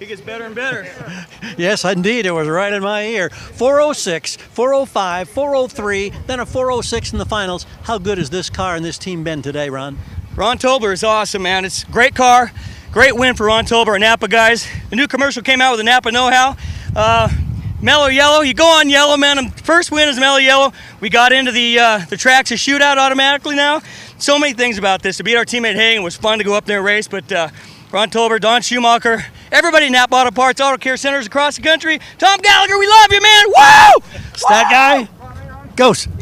He gets better and better. Yes, indeed. It was right in my ear. 406, 405, 403, then a 406 in the finals. How good has this car and this team been today, Ron? Ron Tobler is awesome, man. It's a great car. Great win for Ron Tobler, our Napa guys. The new commercial came out with the Napa know-how. Mellow yellow, you go on yellow, man. First win is mellow yellow. We got into the tracks a shootout automatically now. So many things about this. To beat our teammate Hagen was fun to go up there and race, but Ron Tolber, Don Schumacher, everybody in Napa Auto Parts, Auto Care Centers across the country. Tom Gallagher, we love you, man. Woo! It's that guy. Ghost.